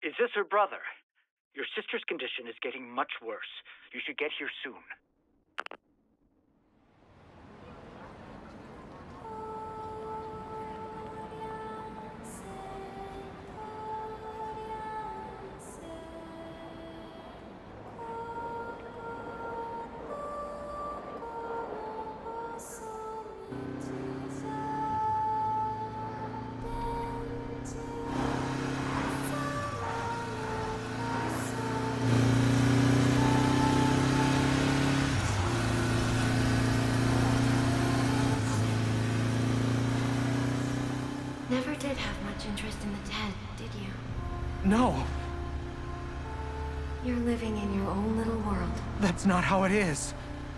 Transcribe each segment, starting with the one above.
Is this her brother? Your sister's condition is getting much worse. You should get here soon. Never did have much interest in the dead, did you? No. You're living in your own little world. That's not how it is.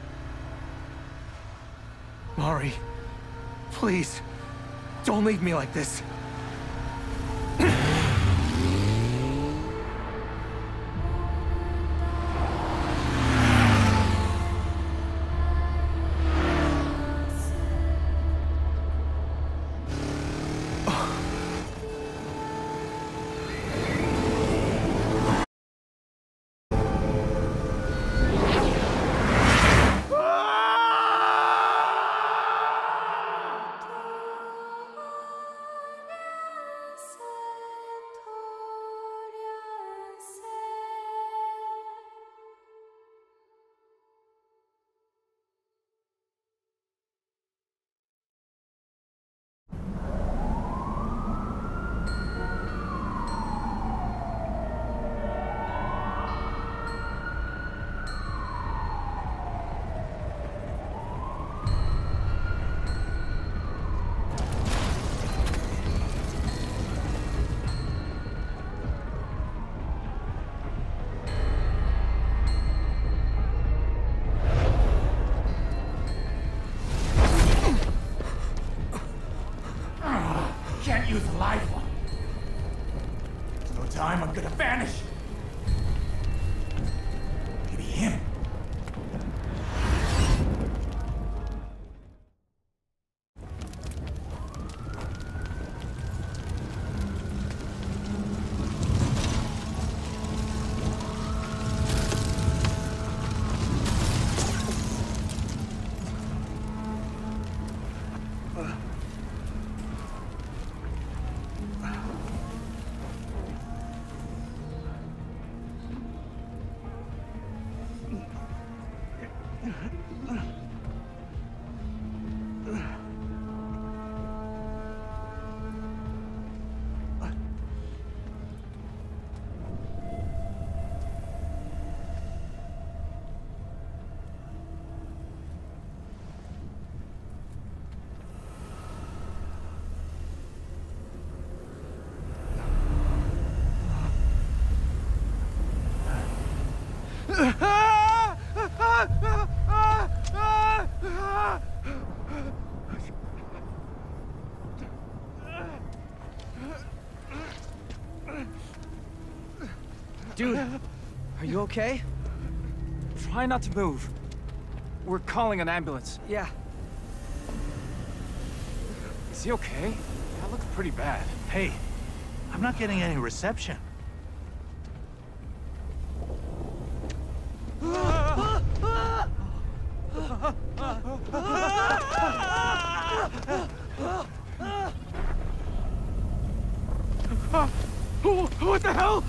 Mari, please, don't leave me like this. Can't use a live one. There's no time, I'm gonna vanish. Maybe him. Dude, are you okay? Try not to move. We're calling an ambulance. Yeah. Is he okay? That looks pretty bad. Hey, I'm not getting any reception. What the hell?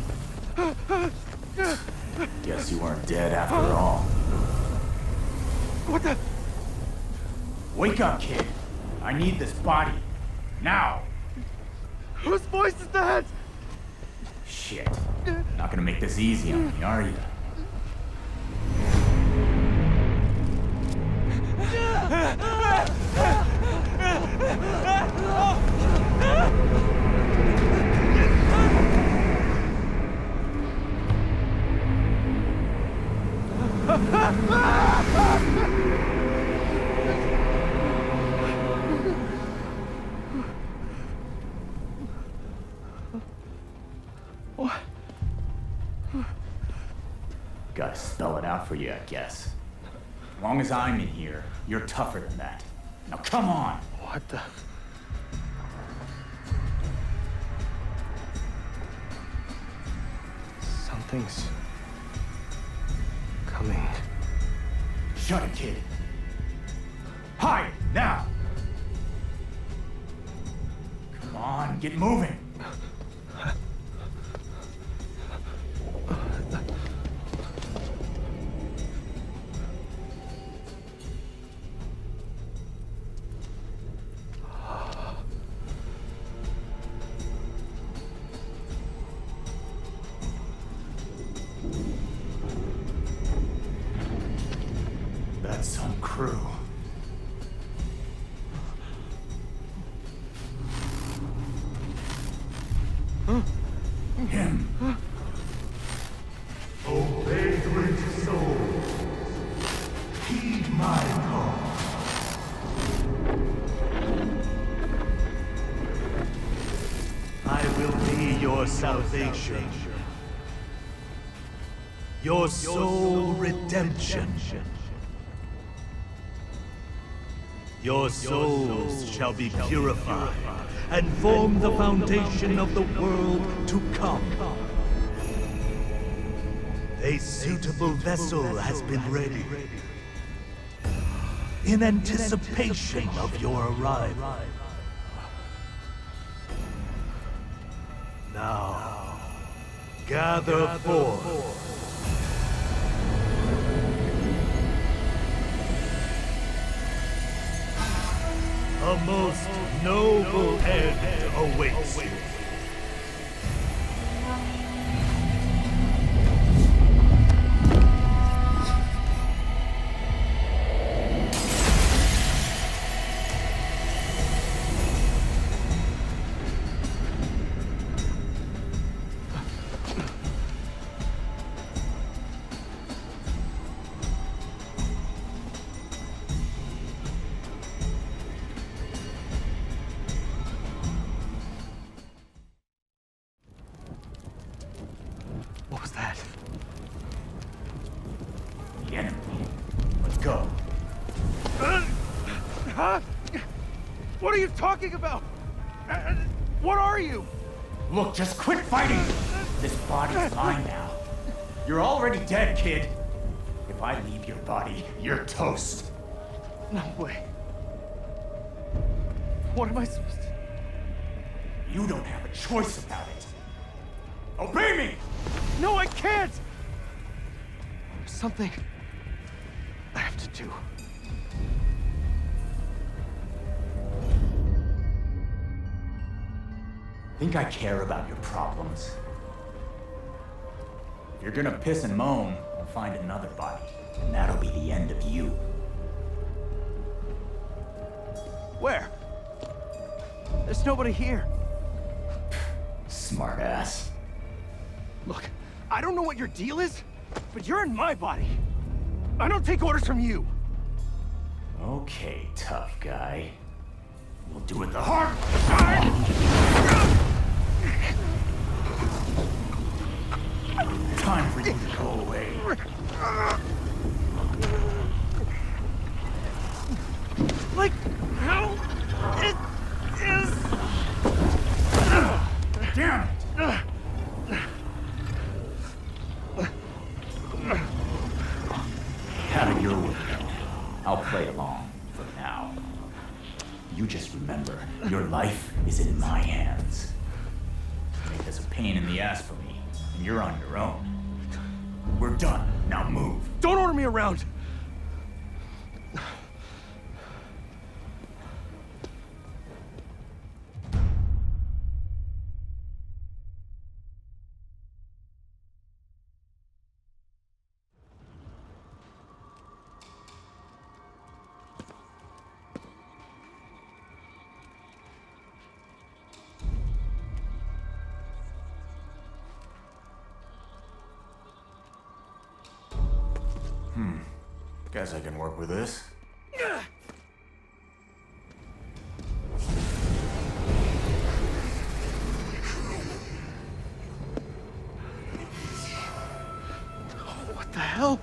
Guess you weren't dead after all. What the? Wake up, kid. I need this body. Now! Whose voice is that? Shit. Not gonna make this easy on me, are you? What? Gotta spell it out for you, I guess. As long as I'm in here, you're tougher than that. Now come on! What the? Something's coming. Shut it, kid. Hide, now! Come on, get moving! That's some crew. Him. O vagrant soul, heed my call. I will be your salvation. Your soul redemption. Your souls shall be purified and form the foundation of the world to come. A suitable vessel has been ready in anticipation of your arrival. Now, gather forth. A most noble end awaits you. What was that? The enemy. Let's go. Huh? What are you talking about? What are you? Look, just quit fighting! This body's mine now. You're already dead, kid. If I leave your body, you're toast. No way. What am I supposed to... You don't have a choice about it. Obey me! No, I can't! There's something I have to do. Think I care about your problems? If you're gonna piss and moan, we'll find another body, and that'll be the end of you. Where? There's nobody here. Smart ass. Look, I don't know what your deal is, but you're in my body. I don't take orders from you. Okay, tough guy. We'll do it the hard time for you to go away. Like, how it is... Damn it! Have it your way. I'll play along for now. You just remember, your life is in my hands. Make this a pain in the ass for me, and you're on your own. We're done. Now move. Don't order me around! Guess I can work with this. What the hell?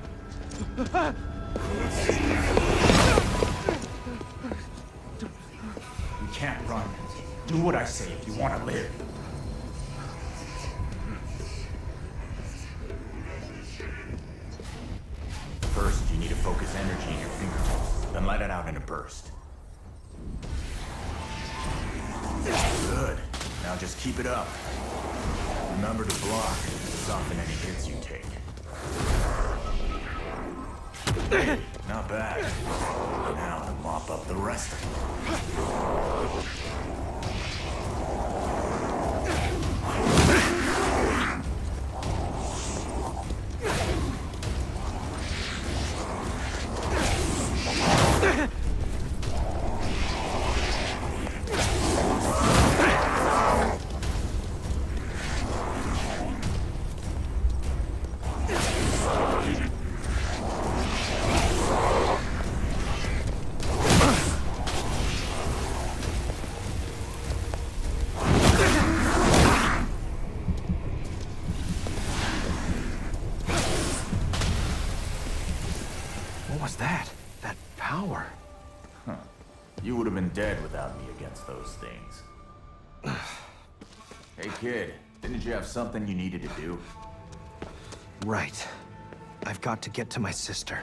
You can't run. Do what I say if you want to live. focus energy in your fingertips, then let it out in a burst. Good. Now just keep it up. Remember to block, soften any hits you take. Hey, not bad. Now to mop up the rest of them. What was that? That power? Huh. You would have been dead without me against those things. Hey kid, didn't you have something you needed to do? Right. I've got to get to my sister.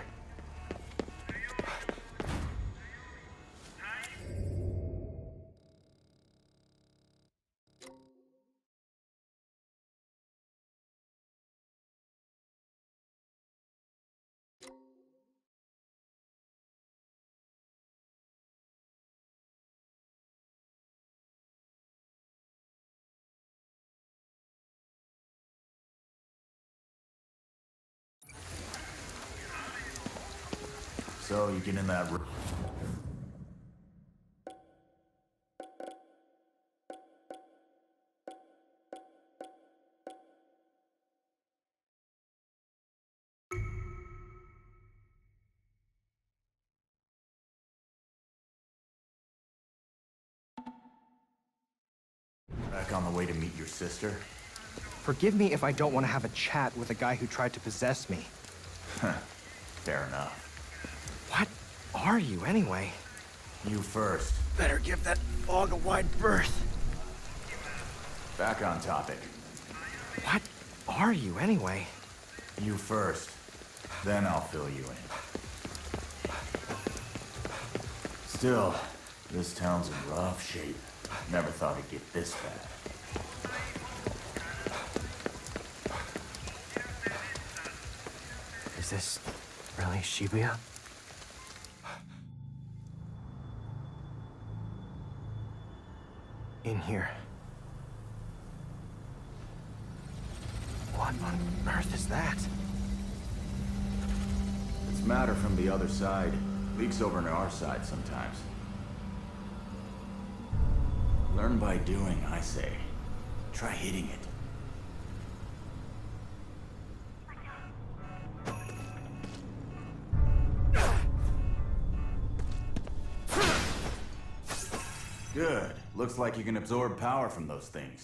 So you get in that room. Back on the way to meet your sister? Forgive me if I don't want to have a chat with a guy who tried to possess me. Fair enough. What are you, anyway? You first. Better give that fog a wide berth. Back on topic. What are you, anyway? You first. Then I'll fill you in. Still, this town's in rough shape. Never thought it'd get this bad. Is this really Shibuya? In here. What on earth is that? It's matter from the other side. Leaks over to our side sometimes. Learn by doing, I say. Try hitting it. Good. Looks like you can absorb power from those things.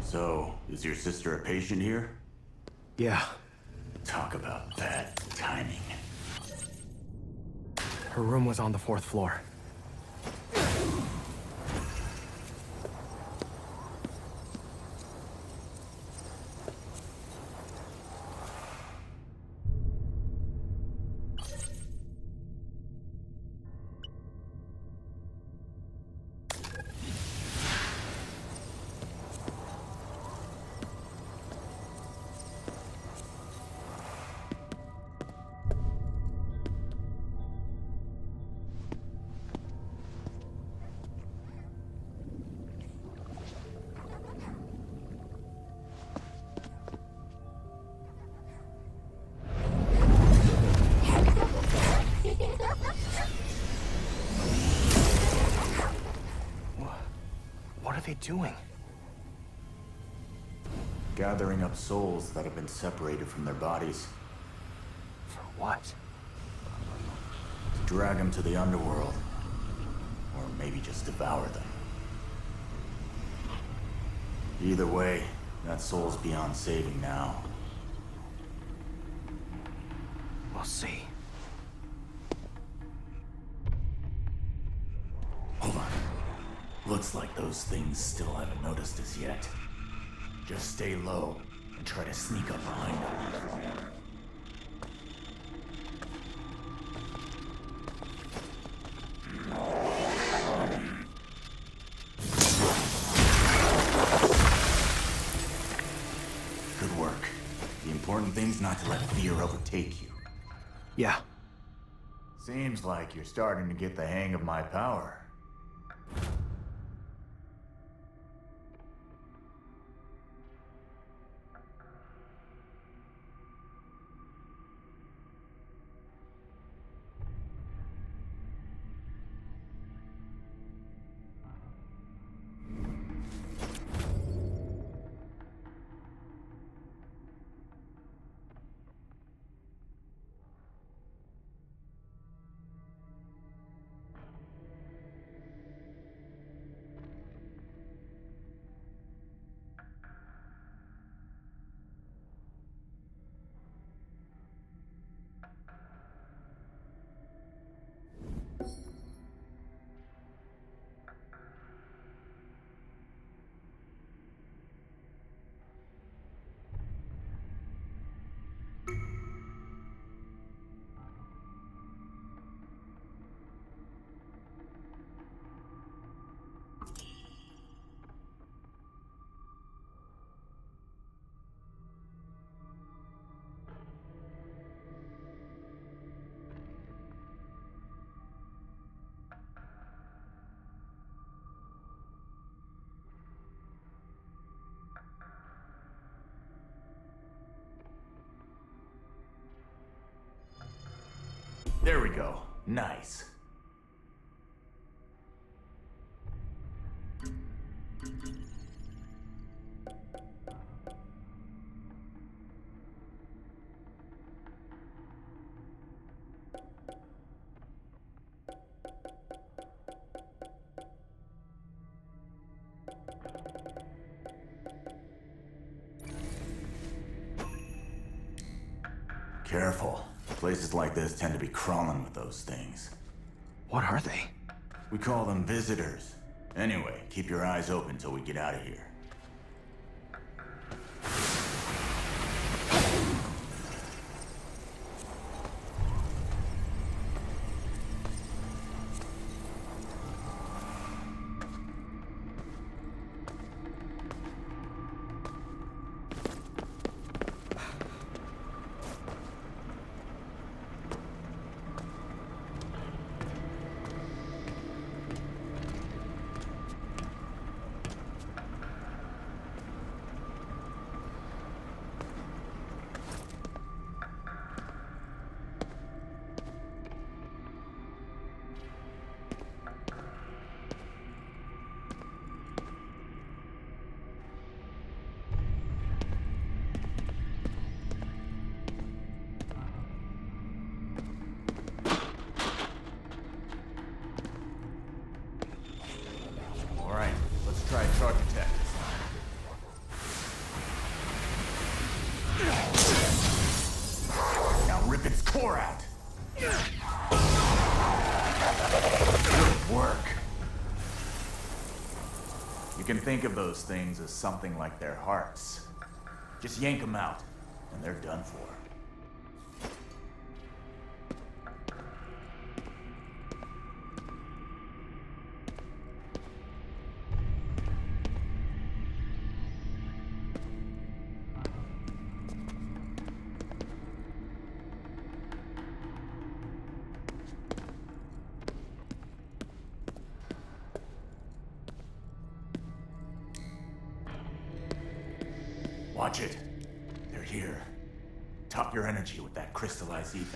So, is your sister a patient here? Yeah, Talk about bad timing. her room was on the 4th floor. What are they doing? Gathering up souls that have been separated from their bodies. For what? To drag them to the underworld. Or maybe just devour them. Either way, that soul's beyond saving now. We'll see. Hold on. Looks like those things still haven't noticed us yet. Just stay low and try to sneak up behind them. Good work. The important thing's not to let fear overtake you. Yeah. Seems like you're starting to get the hang of my power. There we go. Nice. Careful. Places like this tend to be crawling with those things. What are they? We call them visitors. Anyway, keep your eyes open till we get out of here. Good work. You can think of those things as something like their hearts. Just yank them out, and they're done for. Watch it. They're here. Top your energy with that crystallized ether.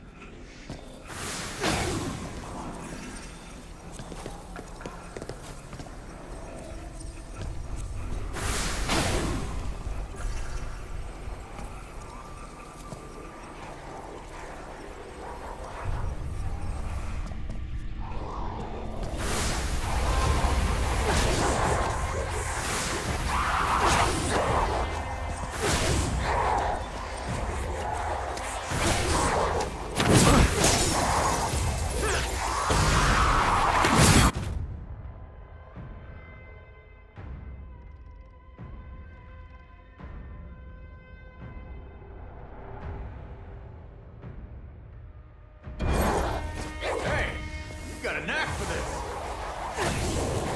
Got a knack for this.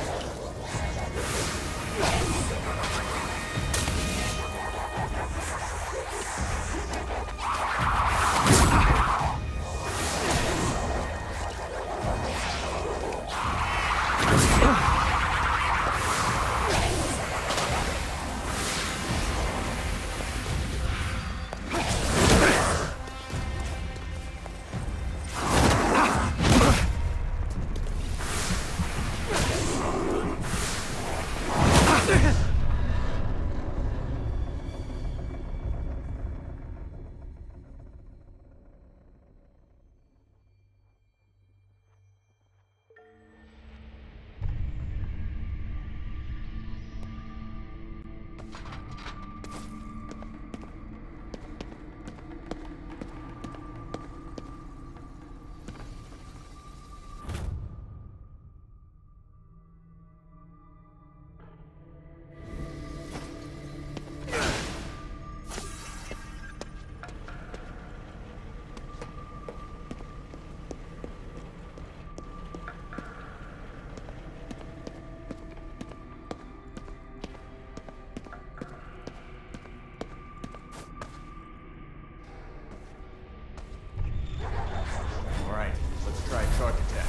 Charge attack.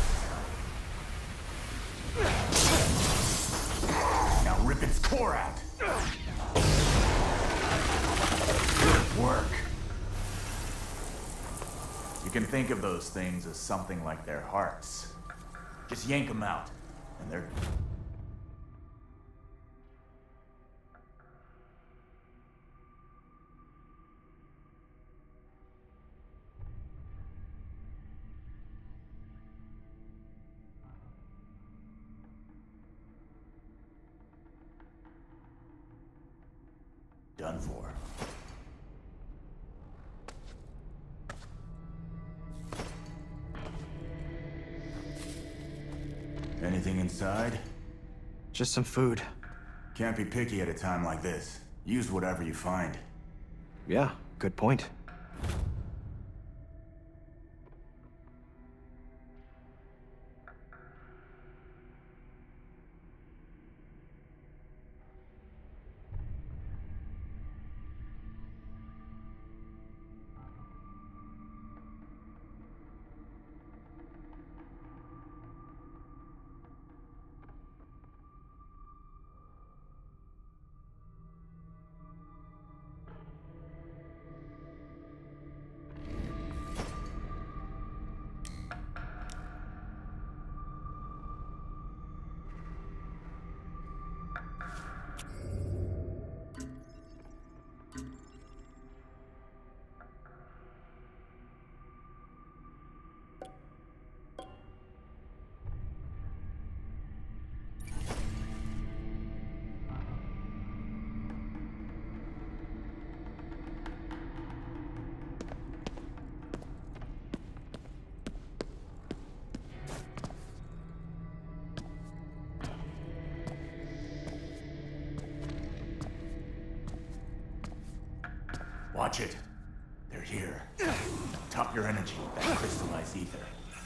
Now rip its core out. Good work. You can think of those things as something like their hearts. Just yank them out, and they're... done for. Anything inside? Just some food. Can't be picky at a time like this. Use whatever you find. Yeah, good point. your energy with that crystallized ether.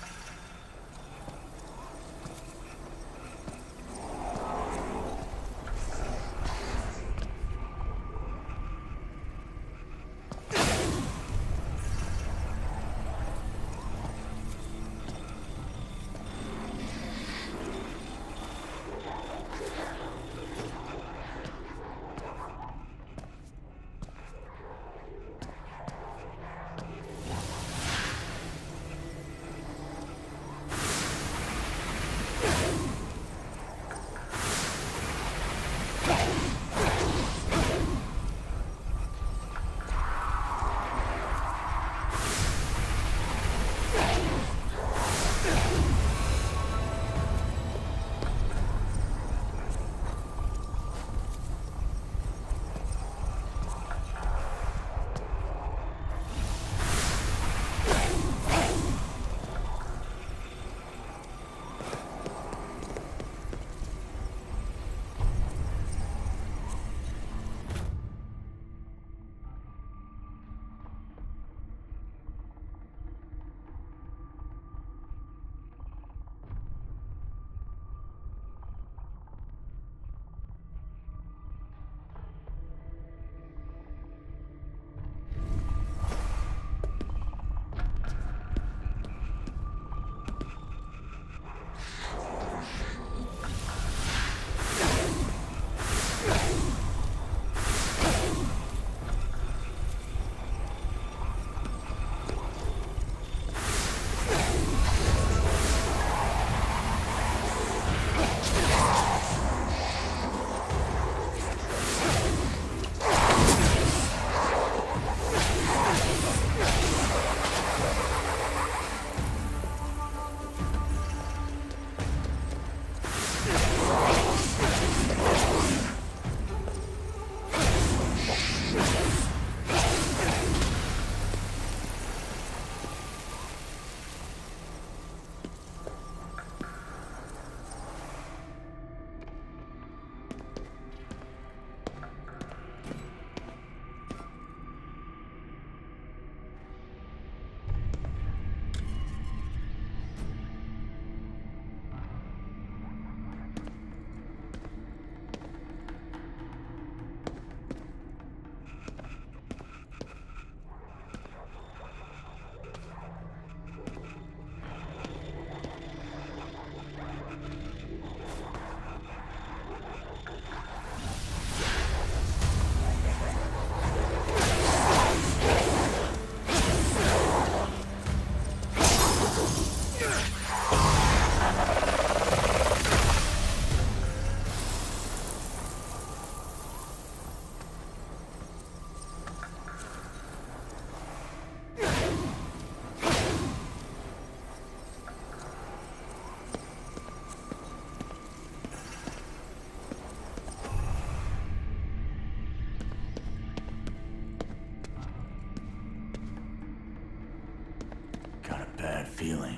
Bad feeling.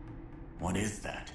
What is that?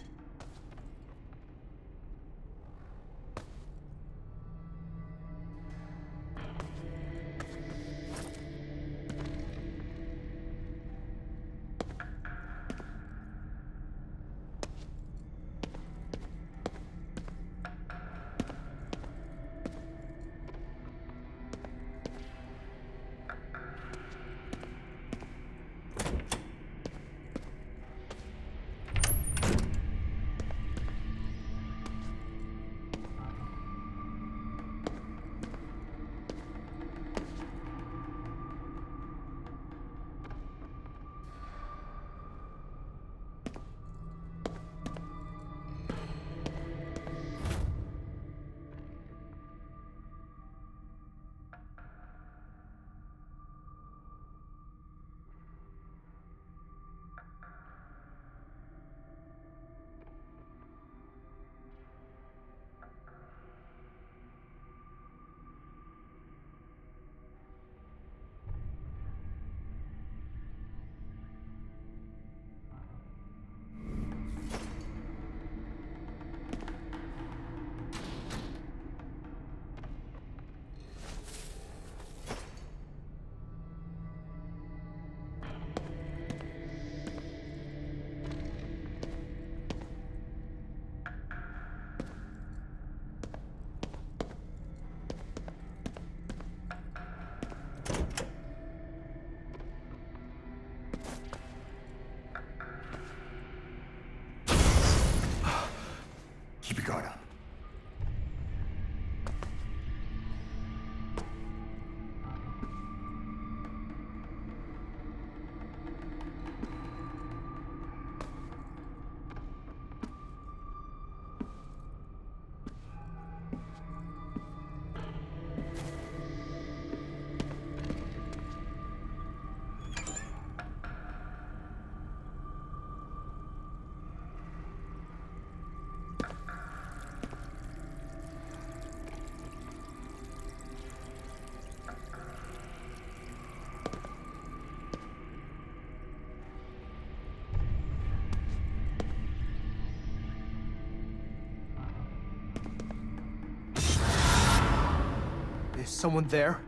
someone there?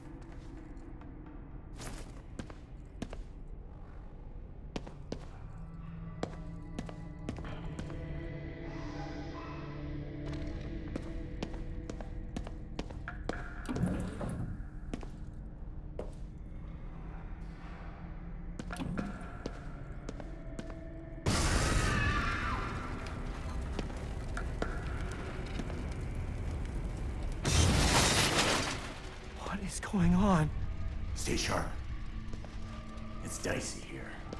What is going on? Stay sharp. It's dicey here.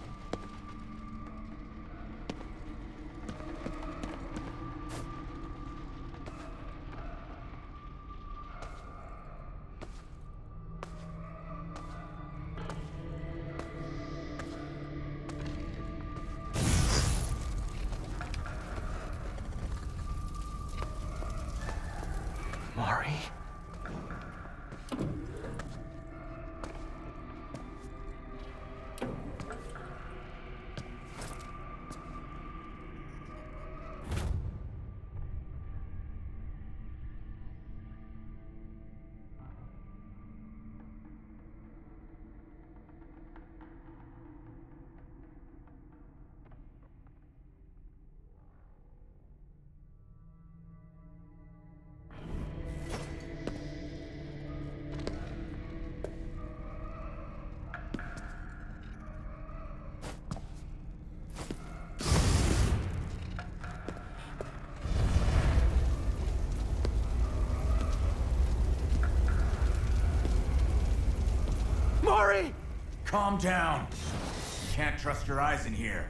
Mari? Mari! Calm down. You can't trust your eyes in here.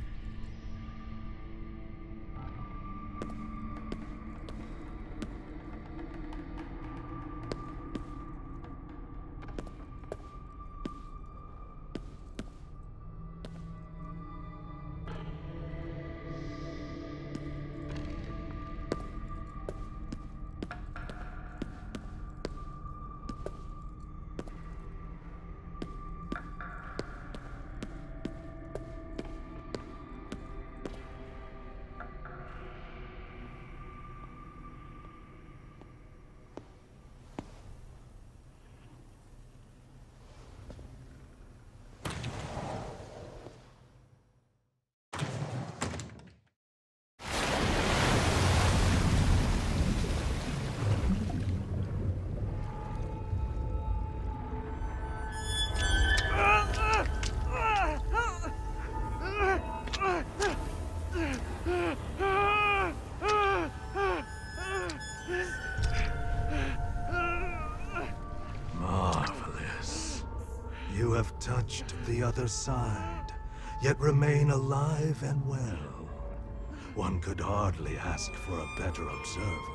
Marvelous. You have touched the other side, yet remain alive and well. One could hardly ask for a better observer.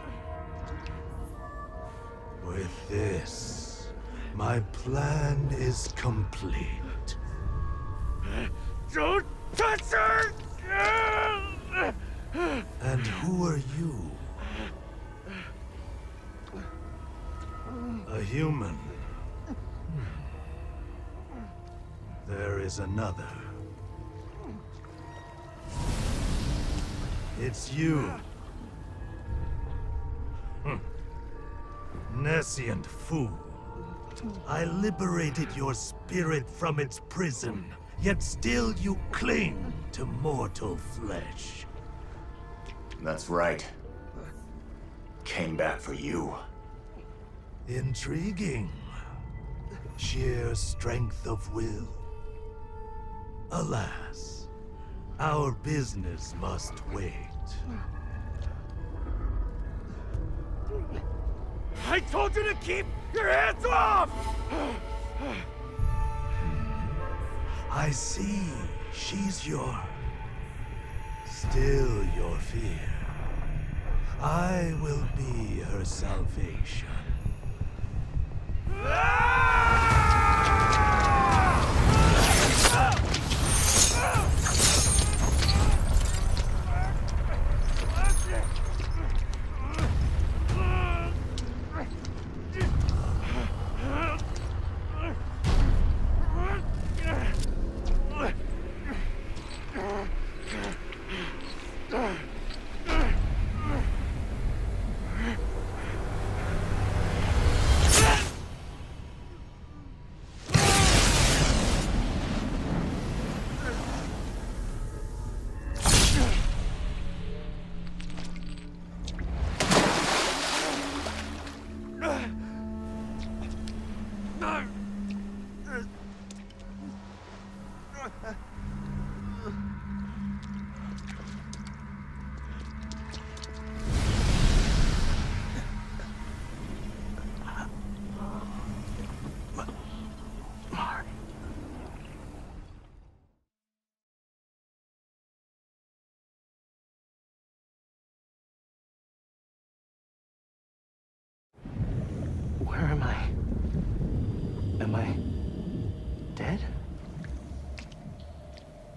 With this, my plan is complete. Don't touch her! And who are you? A human. There is another. It's you. Nescient fool. I liberated your spirit from its prison, yet still you cling to mortal flesh. That's right. Came back for you. Intriguing. Sheer strength of will. Alas, our business must wait. I told you to keep your hands off! I see. She's still your fear. I will be her salvation.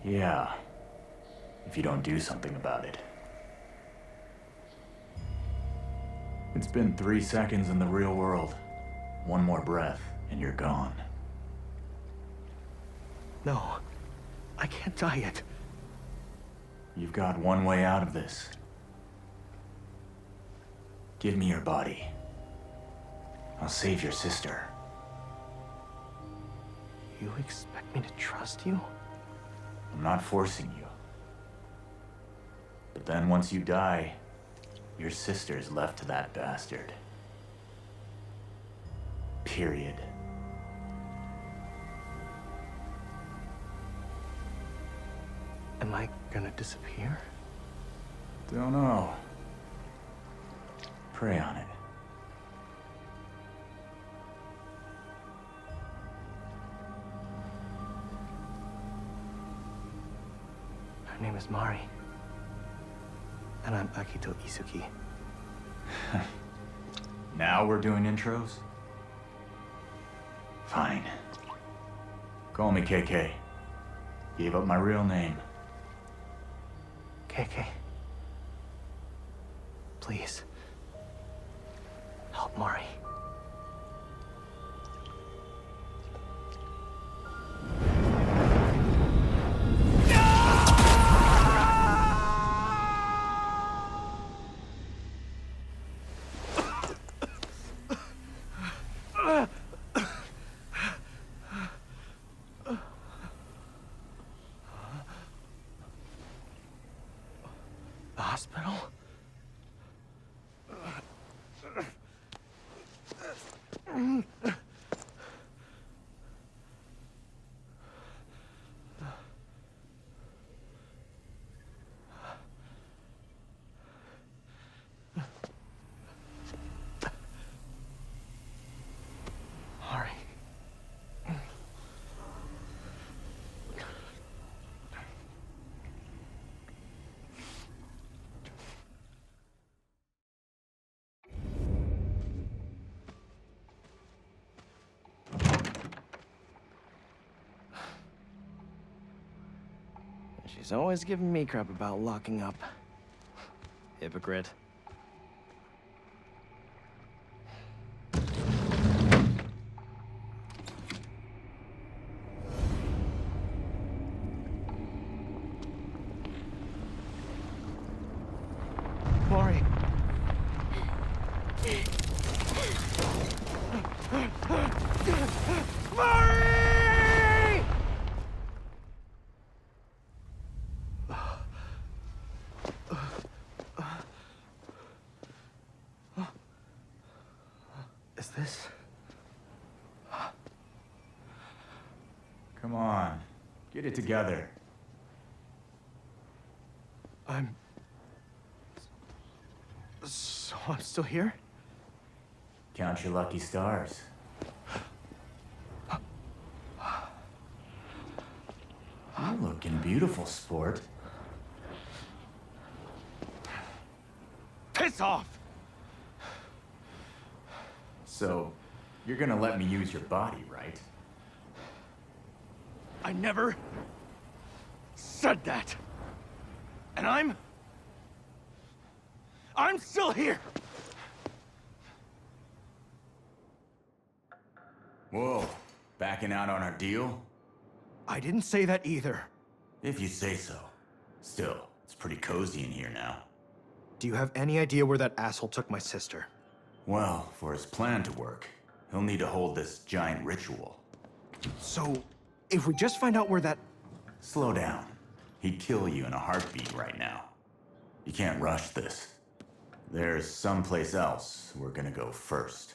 Yeah. If you don't do something about it. It's been 3 seconds in the real world. One more breath, and you're gone. No. I can't die yet. You've got one way out of this. Give me your body. I'll save your sister. You expect me to trust you? I'm not forcing you. But then once you die, your sister's left to that bastard. Period. Am I gonna disappear? Don't know. Pray on it. Her name is Mari. And I'm Akito Isuki. Now we're doing intros? Fine. Call me KK. Gave up my real name. KK. Please. Help Mari. The hospital? Mari. She's always giving me crap about locking up. Hypocrite. Mari. Mari! Is this? Come on. Get it together. So I'm still here? Count your lucky stars. You're looking beautiful, sport. Piss off! So, you're gonna let me use your body, right? I never said that. And I'm still here. Whoa, backing out on our deal? I didn't say that either. If you say so. Still, it's pretty cozy in here now. Do you have any idea where that asshole took my sister? Well, for his plan to work, he'll need to hold this giant ritual. So, if we just find out where that... Slow down. He'd kill you in a heartbeat right now. You can't rush this. There's someplace else we're gonna go first.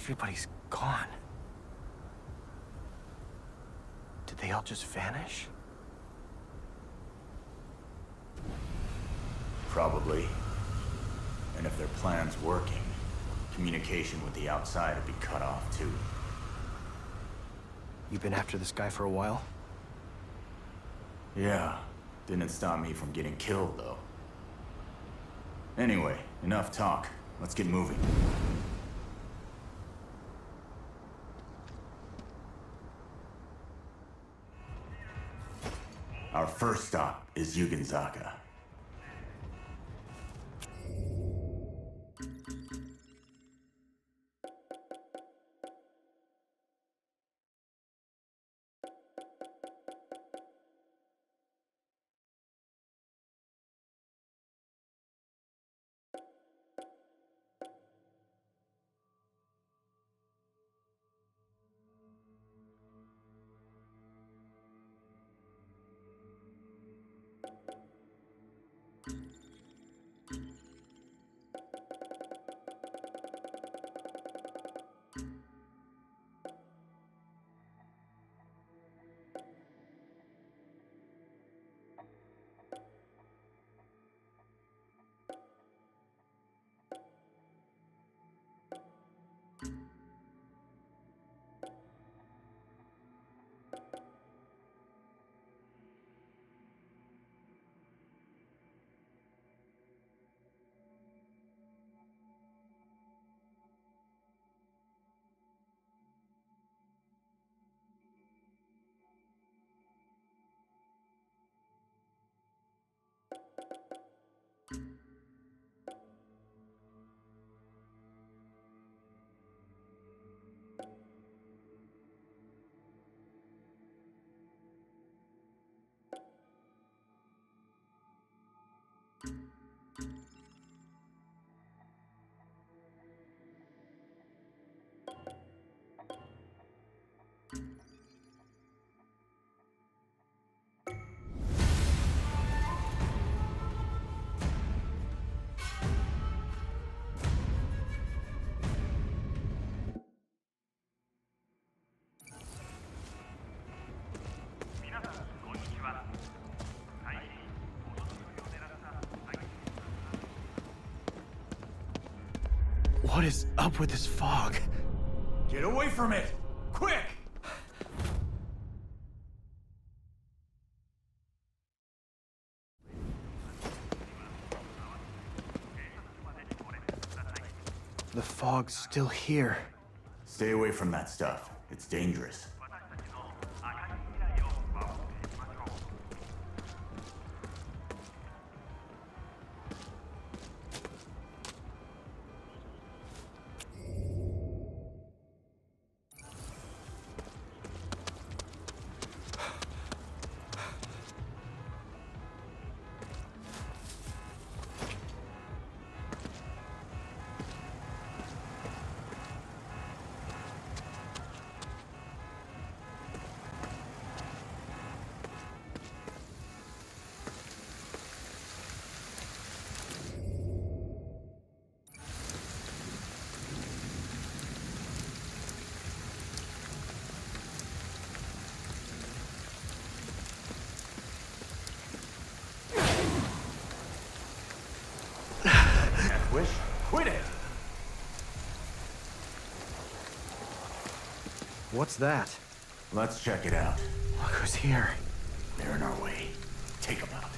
Everybody's gone. Did they all just vanish? Probably. And if their plan's working, communication with the outside would be cut off too. You've been after this guy for a while? Yeah. Didn't stop me from getting killed, though. Anyway, enough talk. Let's get moving. Our first stop is Yugenzaka. What is up with this fog? Get away from it! Quick! The fog's still here. Stay away from that stuff. It's dangerous. Wish? Quit it! What's that? Let's check it out. Look who's here. They're in our way. Take them out.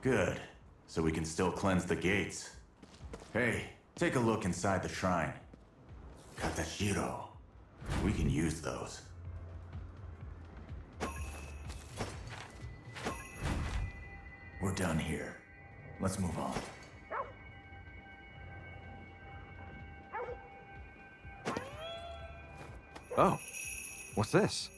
Good. So we can still cleanse the gates. Hey, take a look inside the shrine. Katashiro. We can use those. We're done here. Let's move on. Oh, what's this?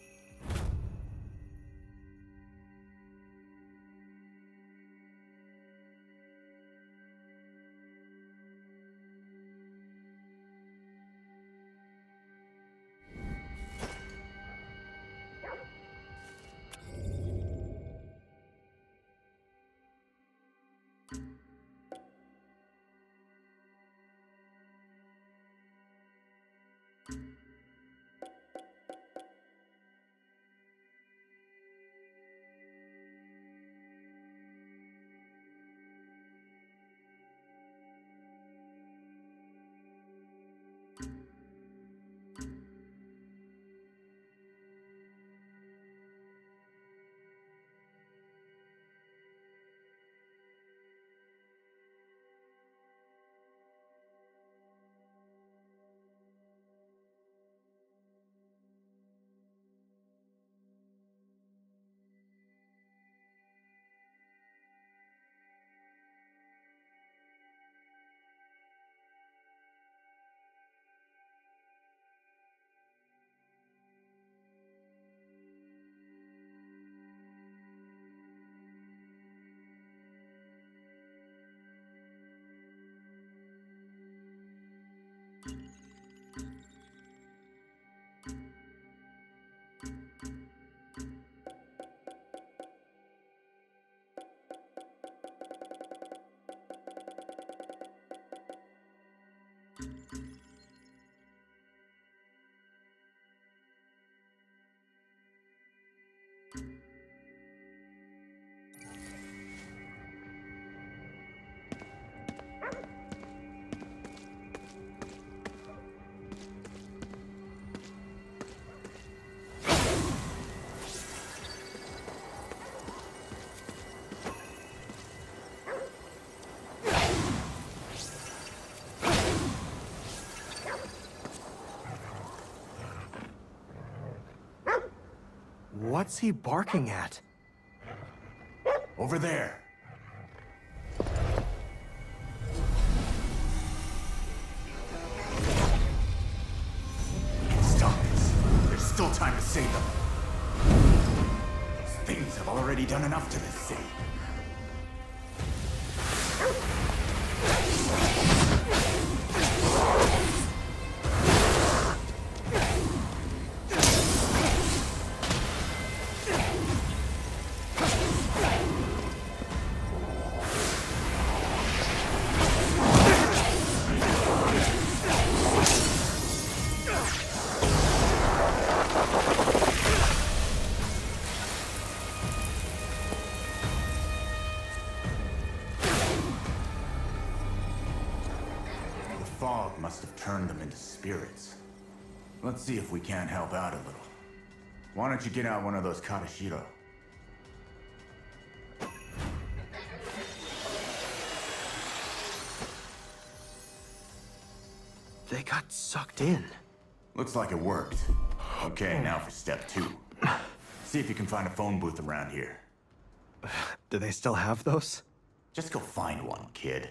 What's he barking at? Over there. Stop this. There's still time to save them. These things have already done enough to this city. Must have turned them into spirits. Let's see if we can't help out a little. Why don't you get out one of those Katashiro? They got sucked in. Looks like it worked. Okay, now for step 2. See if you can find a phone booth around here. Do they still have those? Just go find one, kid.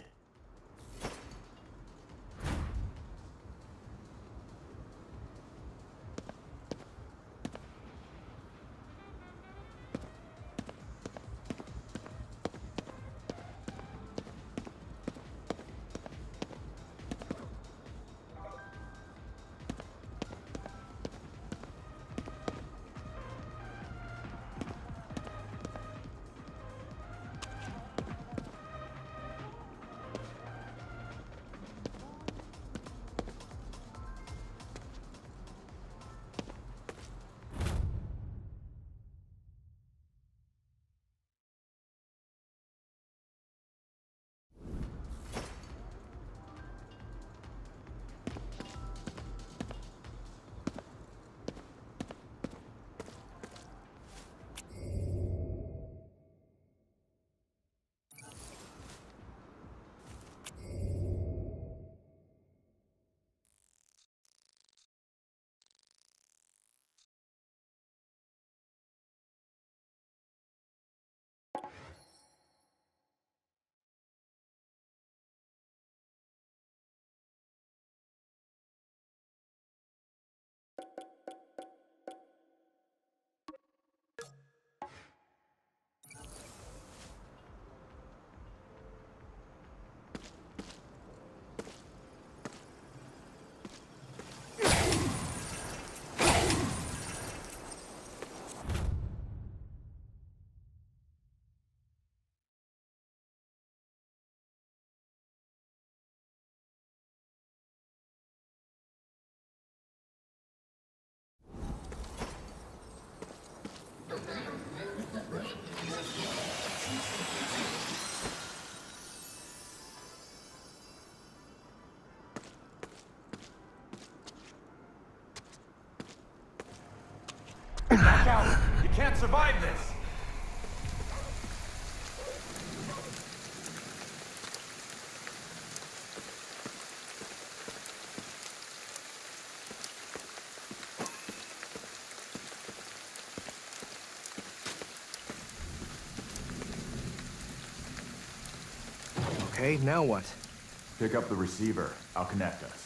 can't survive this! Okay, now what? Pick up the receiver. I'll connect us.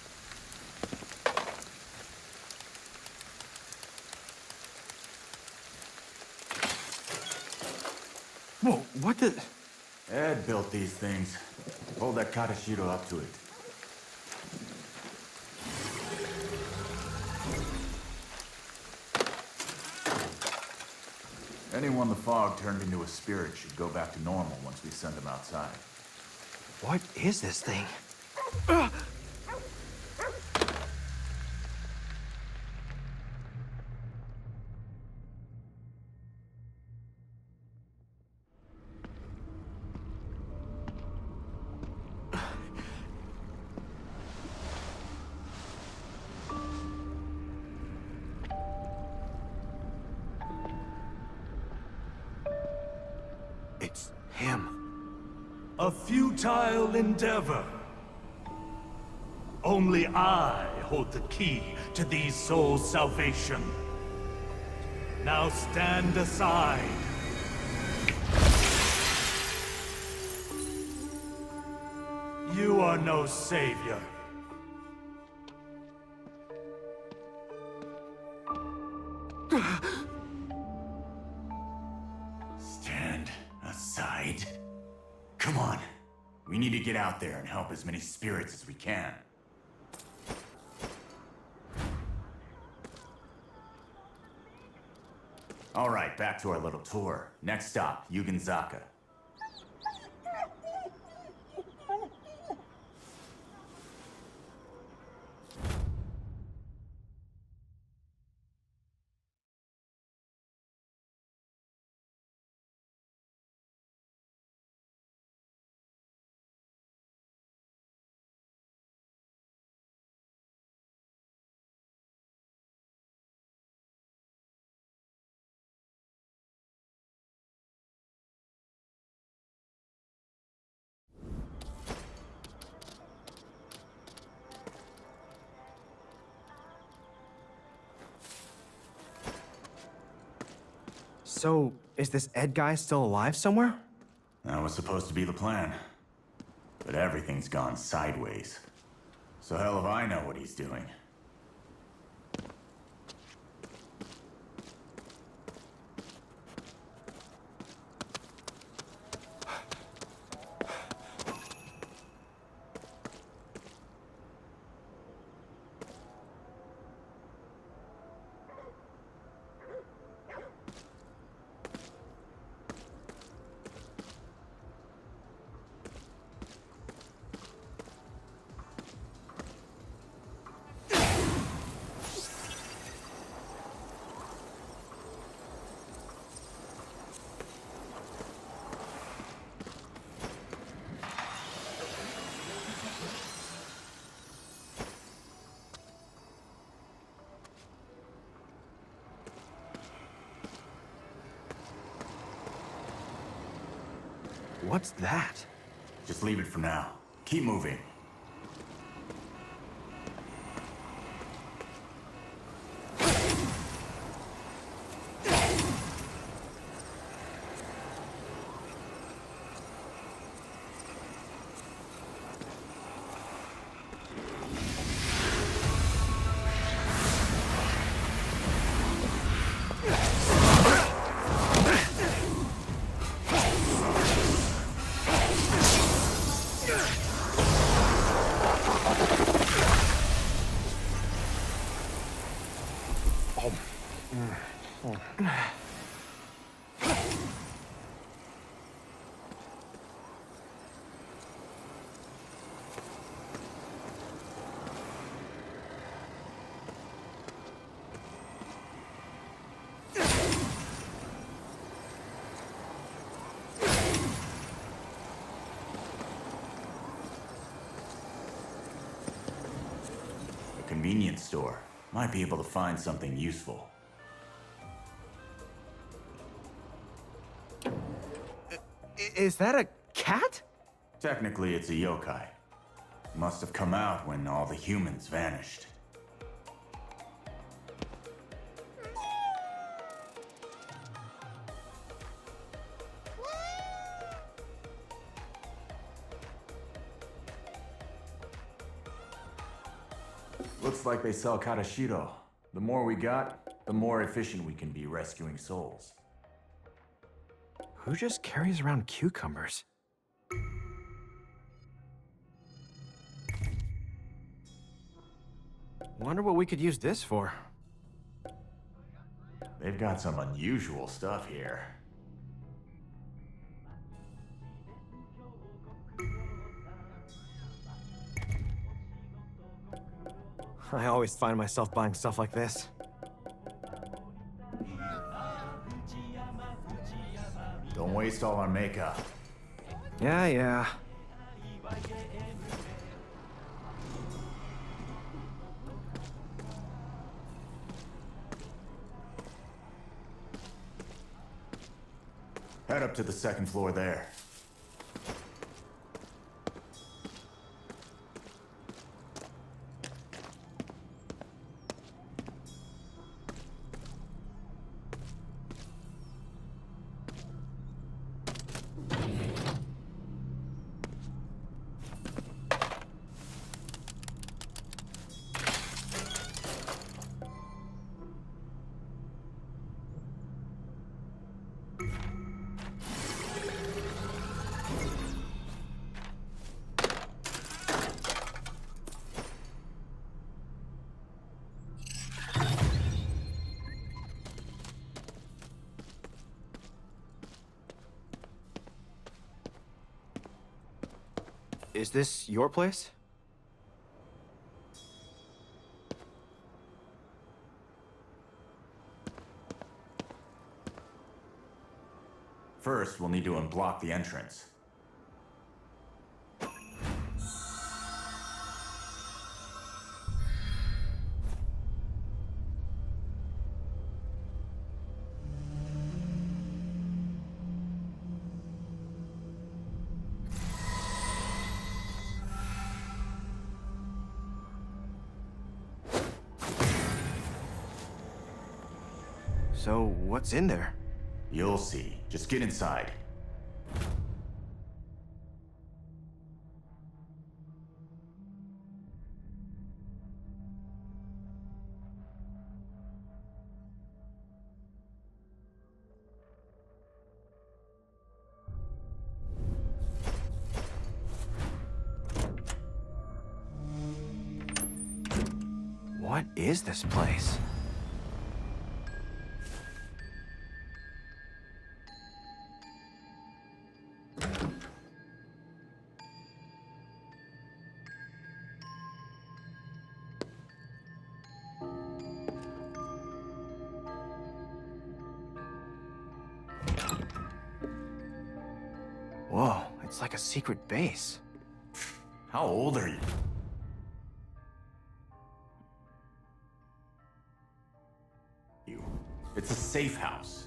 Whoa, what the... Ed built these things. Hold that Katashiro up to it. Anyone the fog turned into a spirit should go back to normal once we send them outside. What is this thing? It's him. A futile endeavor. Only I hold the key to these souls' salvation. Now stand aside. You are no savior. Stand aside. Come on. We need to get out there and help as many spirits as we can. All right, back to our little tour. Next stop, Yugenzaka. So, is this Ed guy still alive somewhere? That was supposed to be the plan. But everything's gone sideways. So hell if I know what he's doing. What's that? Just leave it for now. Keep moving. Convenience store. Might be able to find something useful. Is that a cat? Technically, it's a yokai. Must have come out when all the humans vanished. Looks like they sell Katashiro. The more we got, the more efficient we can be rescuing souls. Who just carries around cucumbers? Wonder what we could use this for. They've got some unusual stuff here. I always find myself buying stuff like this. Don't waste all our makeup. Yeah. Head up to the second floor there. Is this your place? First, we'll need to unblock the entrance. So, what's in there? You'll see. Just get inside. What is this place? Whoa, it's like a secret base. How old are you? It's a safe house.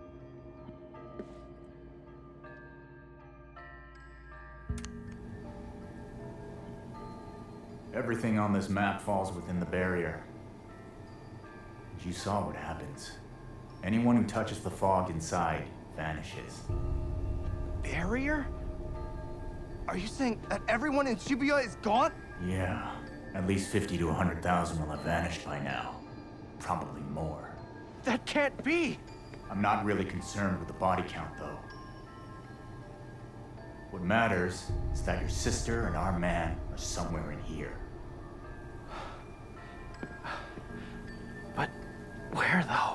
Everything on this map falls within the barrier. You saw what happens. Anyone who touches the fog inside vanishes. Barrier? Are you saying that everyone in Shibuya is gone? Yeah. At least 50 to 100,000 will have vanished by now. Probably more. That can't be! I'm not really concerned with the body count, though. What matters is that your sister and our man are somewhere in here. But where, though?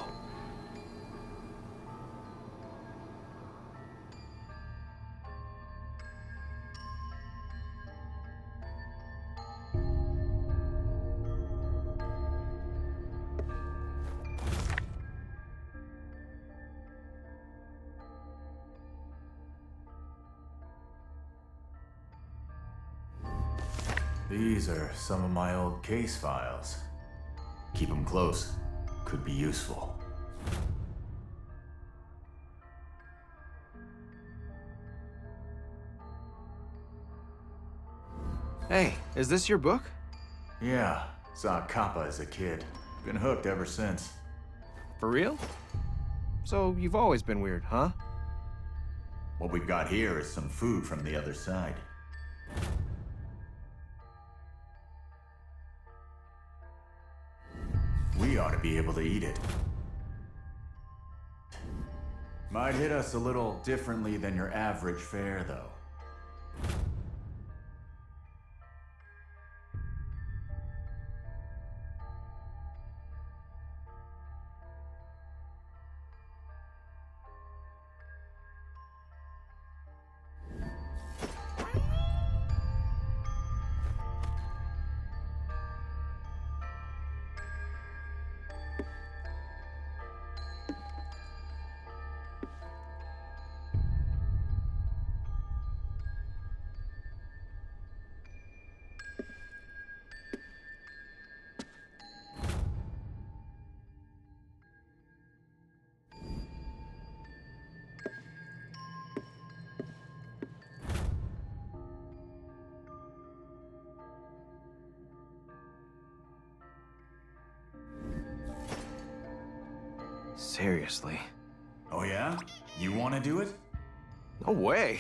These are some of my old case files. Keep them close. Could be useful. Hey, is this your book? Yeah, saw Kappa as a kid. Been hooked ever since. For real? So you've always been weird, huh? What we've got here is some food from the other side. We ought to be able to eat it. Might hit us a little differently than your average fare, though. Seriously? Oh yeah? You want to do it? No way!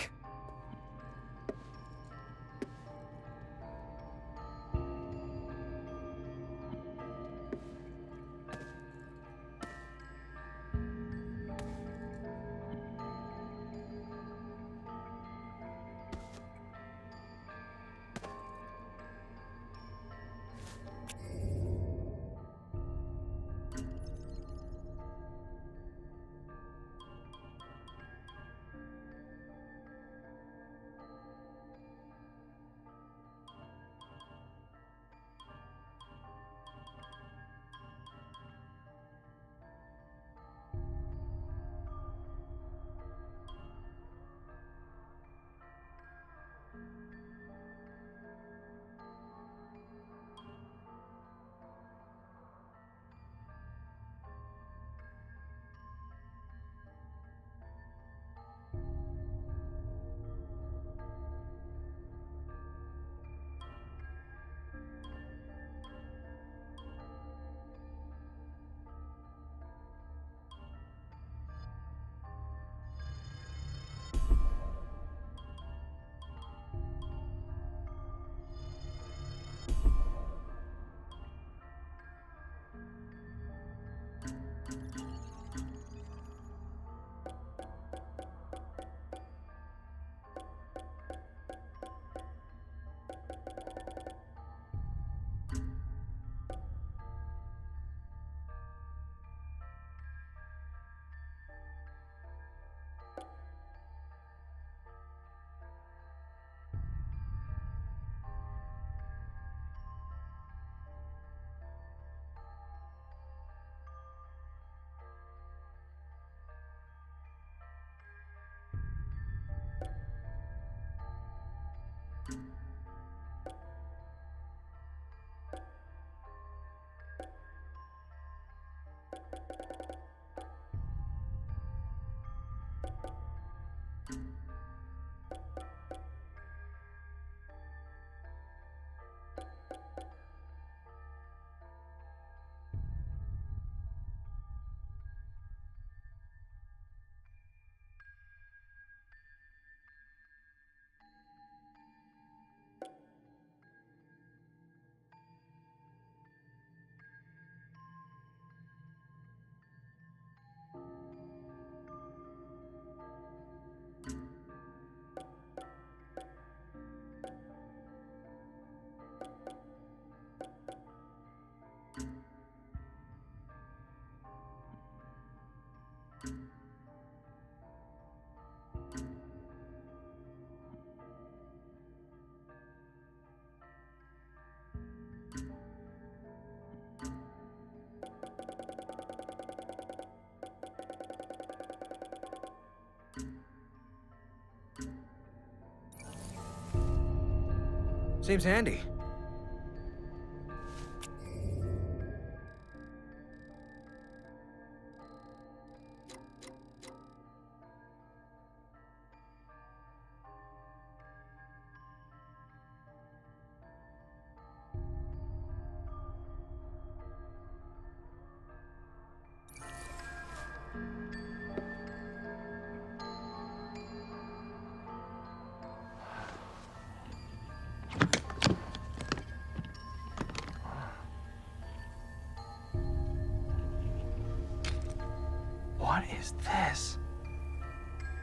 Seems handy.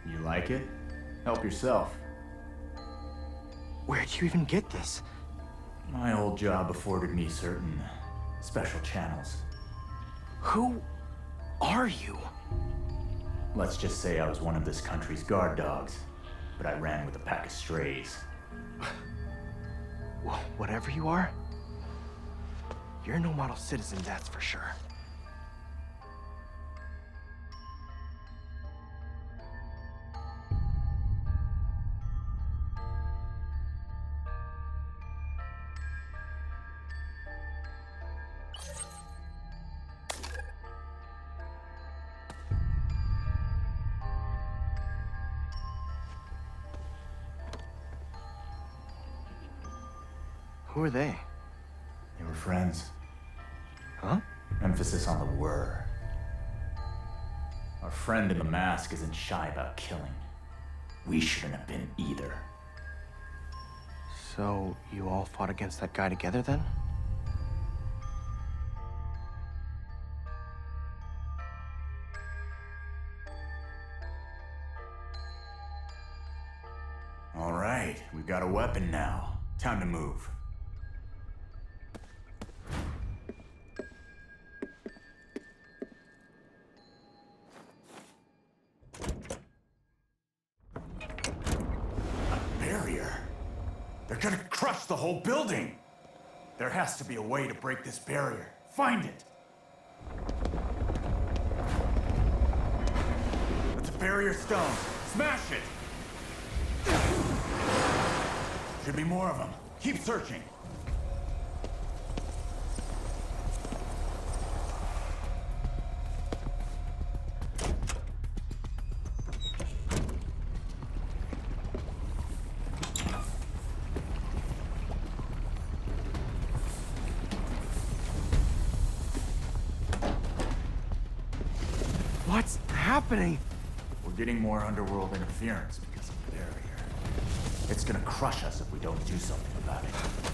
You like it? Help yourself. Where'd you even get this? My old job afforded me certain special channels. Who are you? Let's just say I was one of this country's guard dogs, but I ran with a pack of strays. Well, whatever you are, you're no model citizen, that's for sure. Who are they? They were friends. Huh? Emphasis on the were. Our friend in the mask isn't shy about killing. We shouldn't have been either. So, you all fought against that guy together then? All right, we've got a weapon now. Time to move. They're gonna crush the whole building! There has to be a way to break this barrier. Find it! It's a barrier stone. Smash it! Should be more of them. Keep searching. What's happening? We're getting more underworld interference because of the barrier. It's gonna crush us if we don't do something about it.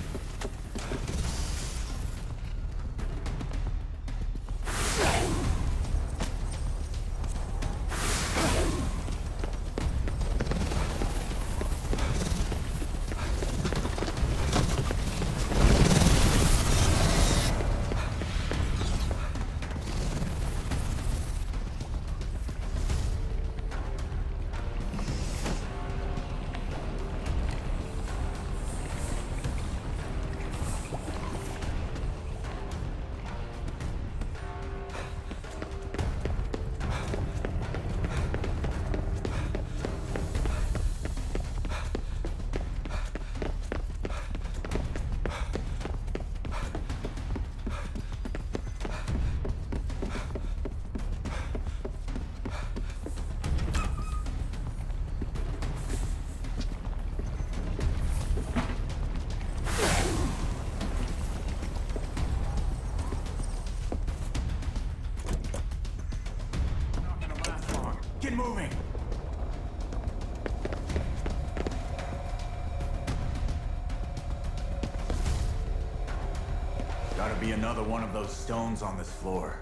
Get moving! Gotta be another one of those stones on this floor.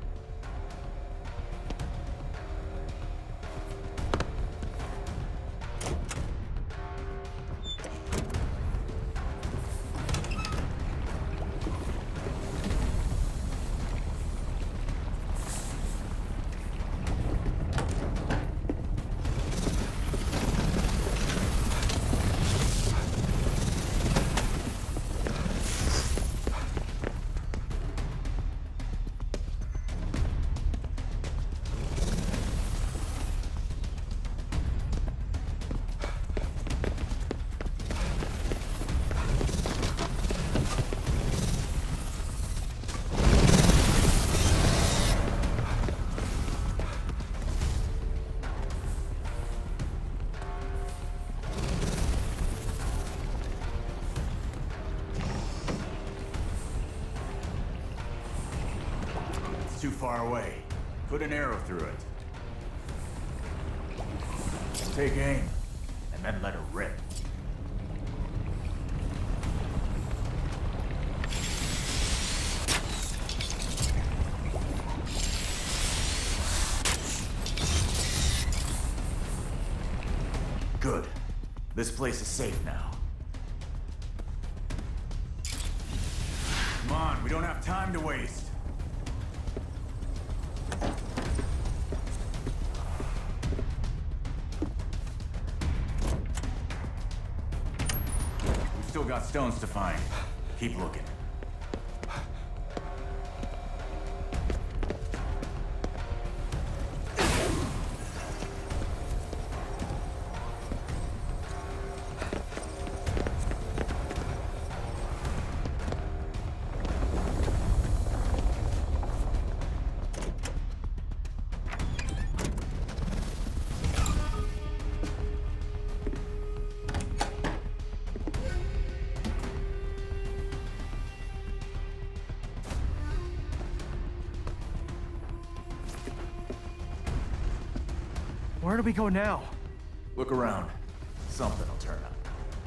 Too far away. Put an arrow through it. Take aim, and then let her rip. Good. This place is safe now. Come on, we don't have time to waste. We've still got stones to find. Keep looking. Where do we go now? Look around. Something will turn up.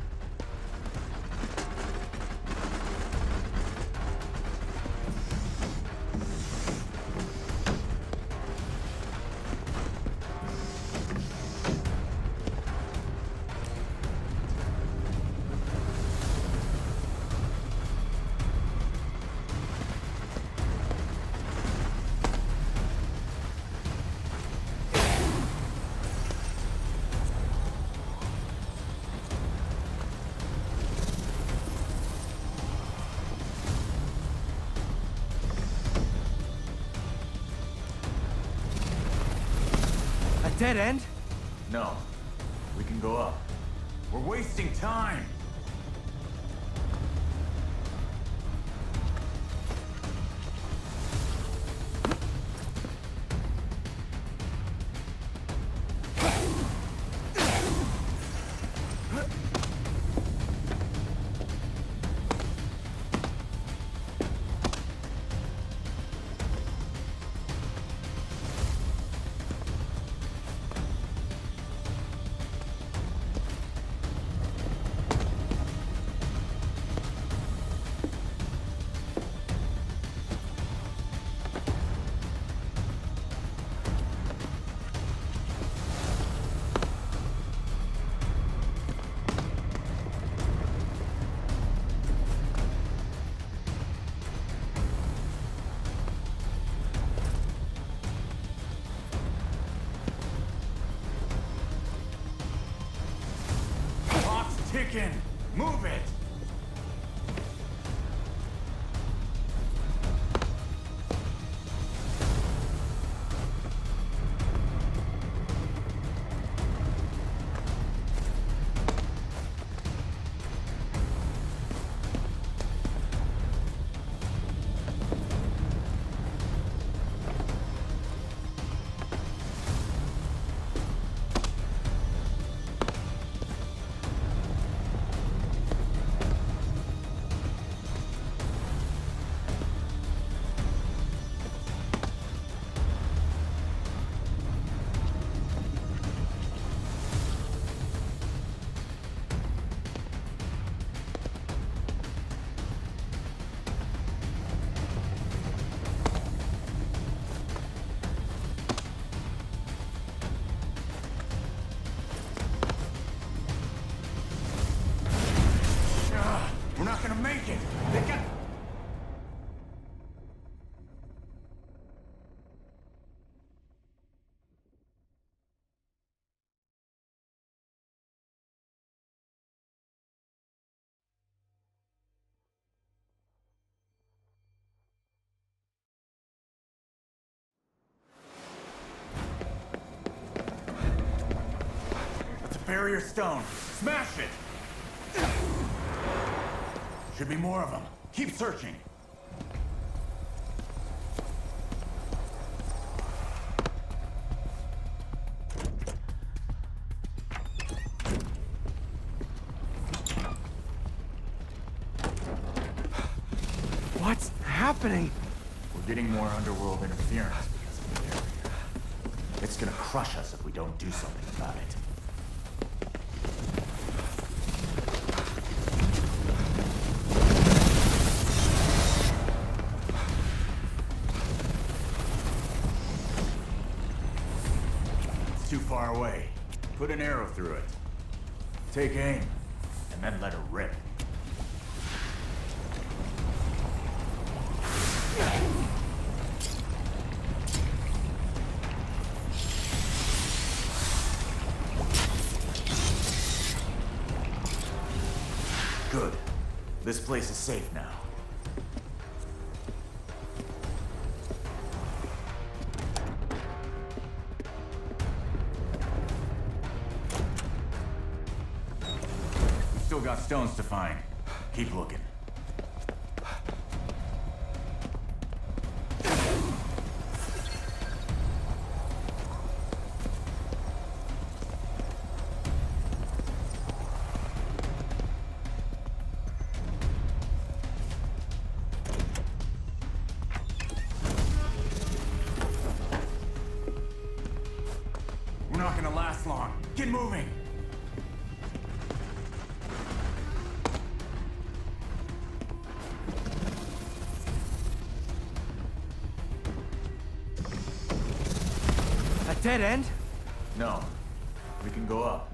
Dead end? No. We can go up. We're wasting time! Ticking! Move it! We're not gonna make it! They got... That's a barrier stone! Smash it! Should be more of them. Keep searching. What's happening? We're getting more underworld interference because of the barrier. It's gonna crush us if we don't do something about it. Too far away. Put an arrow through it. Take aim, and then let her rip. Good. This place is safe now. We've still got stones to find. Keep looking. We're not gonna last long. Get moving! A dead end? No. We can go up.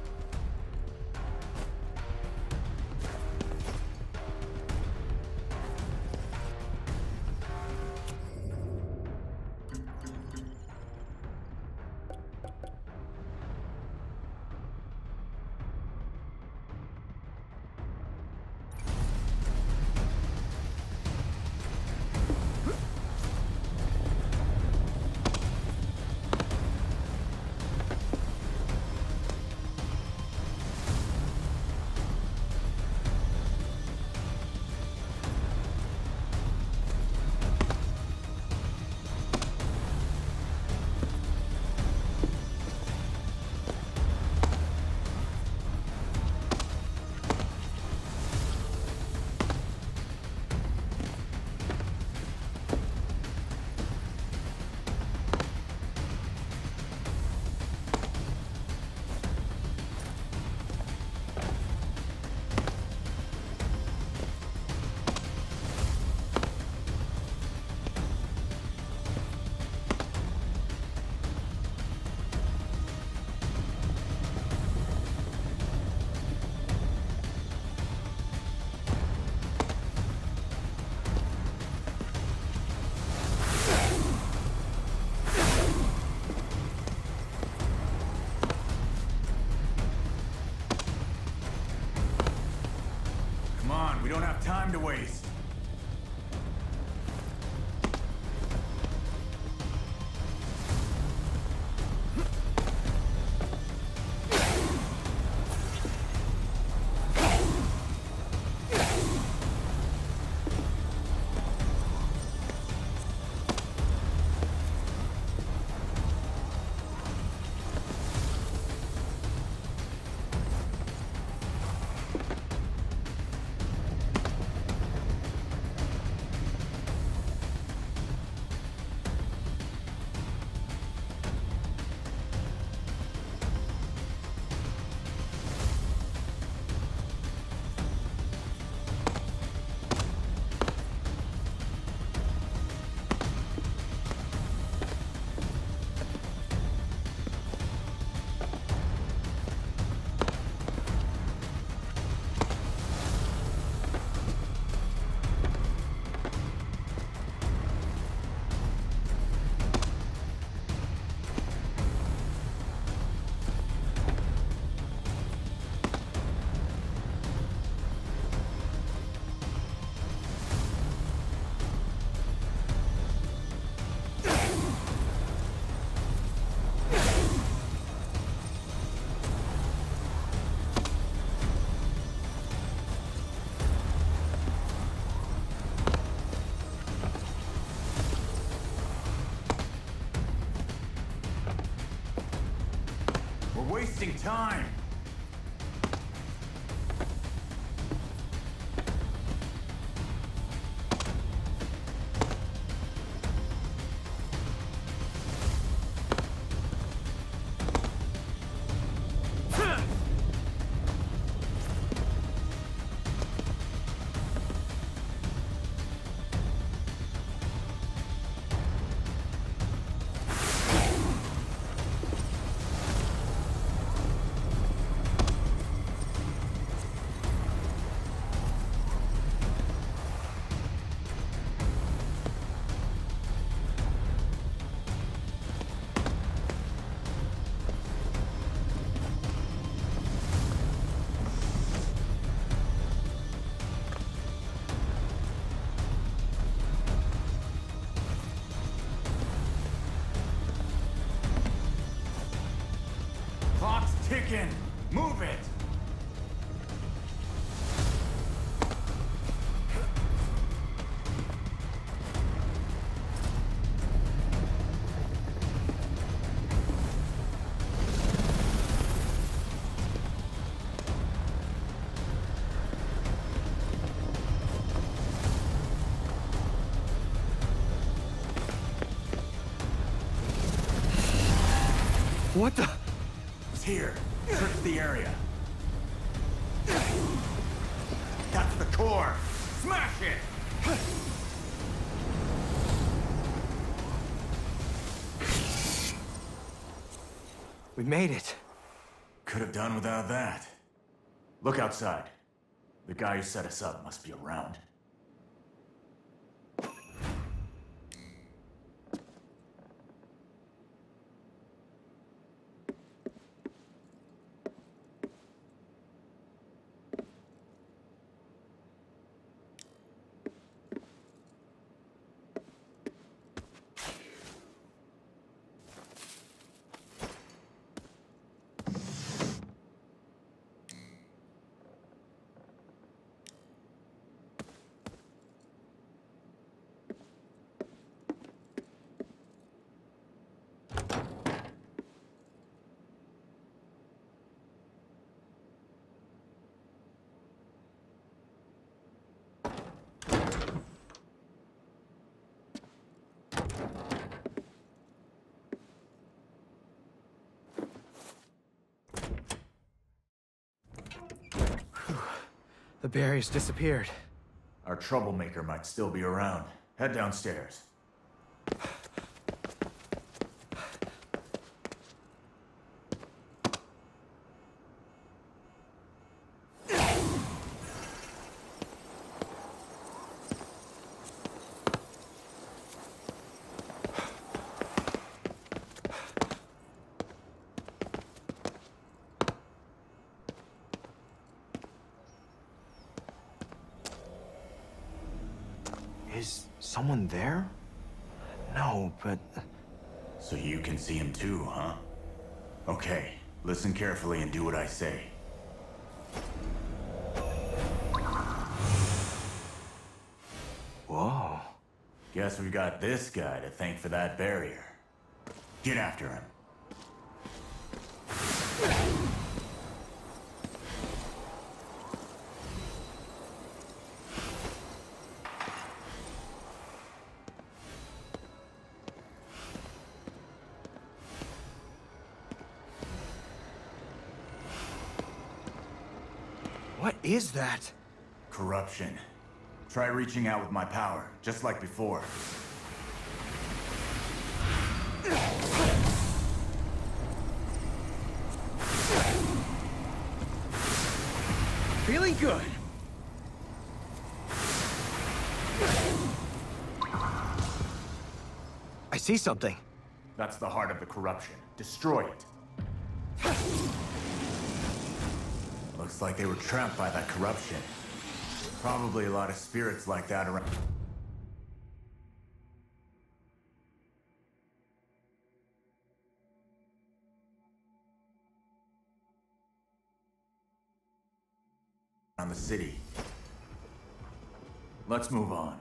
Come on, we don't have time to waste. We're wasting time. Clock's ticking! Move it! What the? It's here. Search the area. That's the core. Smash it! We made it. Could have done without that. Look outside. The guy who set us up must be around. The barrier's disappeared. Our troublemaker might still be around. Head downstairs. Is someone there? No, but... So you can see him too, huh? Okay, listen carefully and do what I say. Whoa. Guess we got this guy to thank for that barrier. Get after him. What is that? Corruption. Try reaching out with my power, just like before. Feeling good. I see something. That's the heart of the corruption. Destroy it. Looks like they were trapped by that corruption. Probably a lot of spirits like that around. Around the city. Let's move on.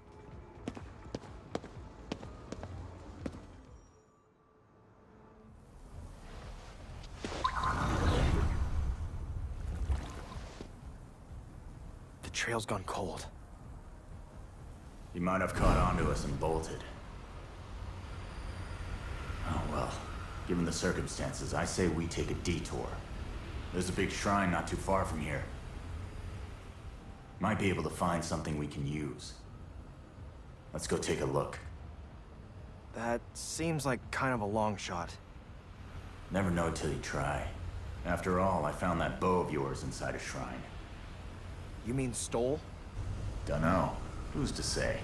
The trail's gone cold. He might have caught on to us and bolted. Oh well, given the circumstances, I say we take a detour. There's a big shrine not too far from here. Might be able to find something we can use. Let's go take a look. That seems like kind of a long shot. Never know till you try. After all, I found that bow of yours inside a shrine. You mean stole? Dunno. Who's to say?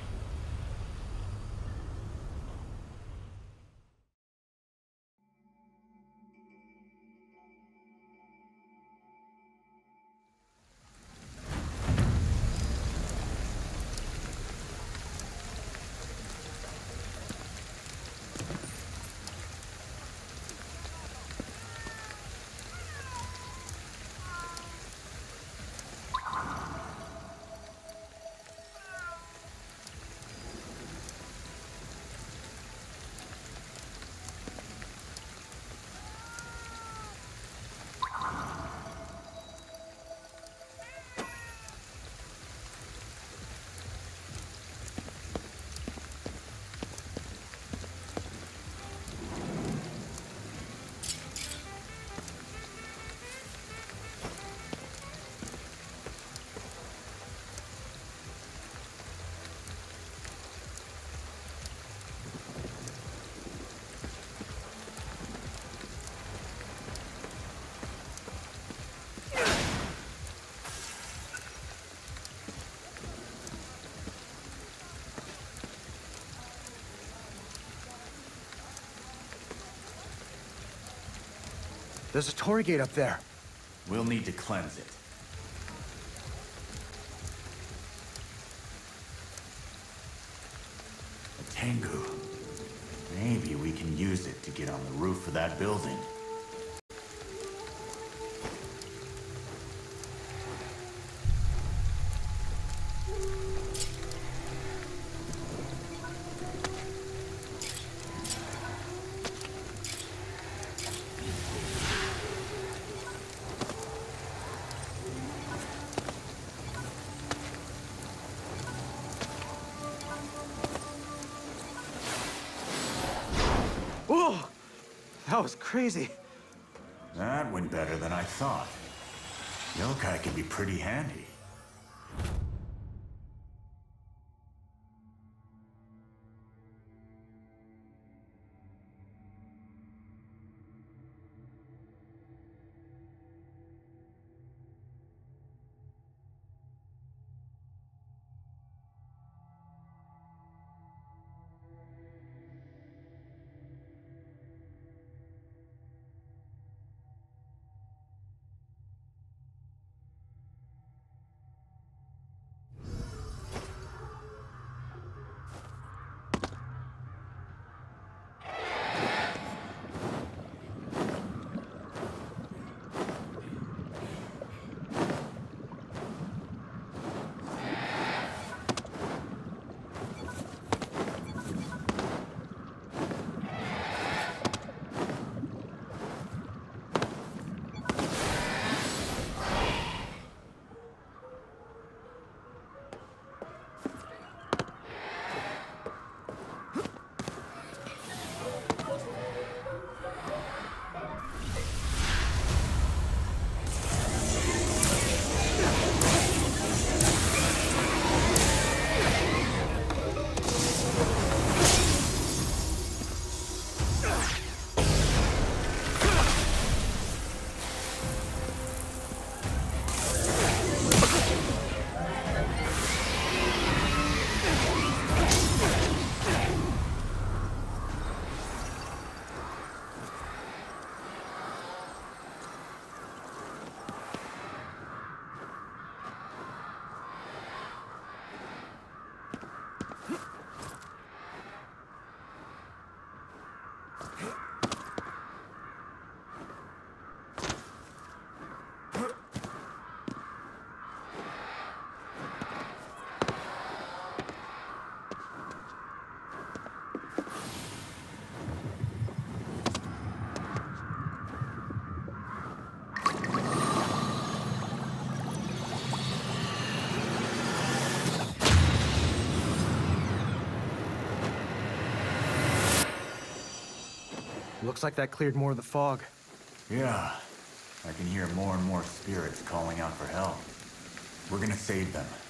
There's a torii gate up there. We'll need to cleanse it. A Tengu. Maybe we can use it to get on the roof of that building. Whoa! That was crazy. That went better than I thought. Yokai can be pretty handy. Looks like that cleared more of the fog. Yeah, I can hear more and more spirits calling out for help. We're gonna save them.